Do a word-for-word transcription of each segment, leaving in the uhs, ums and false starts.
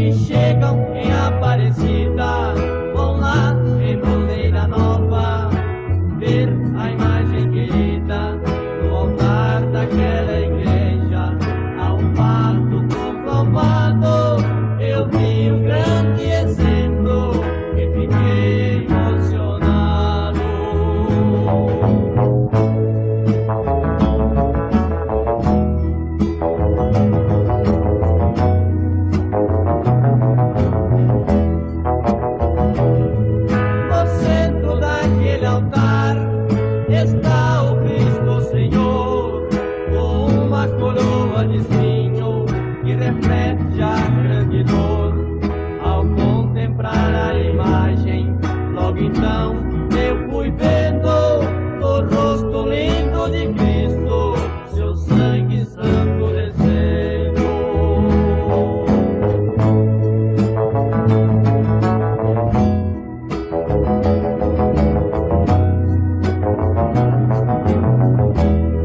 que chegam em Aparecida, vão lá em Bandeira Nova ver a imagem querida no altar daquela igreja. Há um fato comprovado, eu vi um grande exemplo e fiquei emocionado. No centro daquele altar está o Cristo Senhor, com uma coroa de espinho que reflete a grande dor. Ao contemplar a imagem, logo então eu fui vendo o rosto lindo de Cristo, seu sangue santo descendo.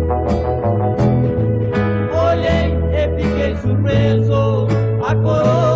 Olhei e fiquei surpreso, a coroa